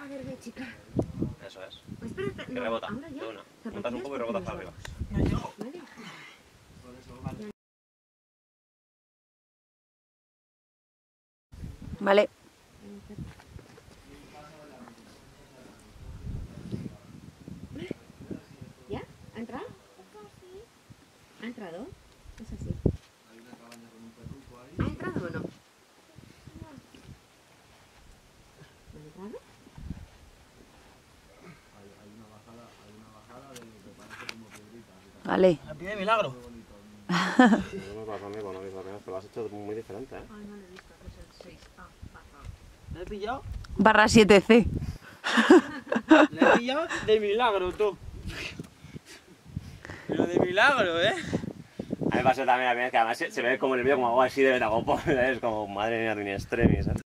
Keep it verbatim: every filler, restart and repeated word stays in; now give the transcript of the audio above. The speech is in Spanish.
A ver, ve, chica. Eso es. Pues espérate, Que no, rebota. ahora ya. De una. Zapatillas Montas un poco y rebotas para arriba. ¿Vale? Vale. ¿Ya? ¿Ha entrado? ¿Ha entrado? Es así. ¿Ha entrado o no? ¿Ha entrado? Vale. A pie de milagro. No me pasa a mí cuando lo pero lo has hecho muy diferente, ¿eh? Ay, no lo he visto, que es el seis. Ah, baja. ¿Le he pillado? Barra siete C. Le he pillado de milagro, tú. Pero de milagro, ¿eh? A mí me pasó también, a mí, que además se, se ve como el vídeo como algo así de Dragon Ball, es como madre mía, de un extremis, ¿eh?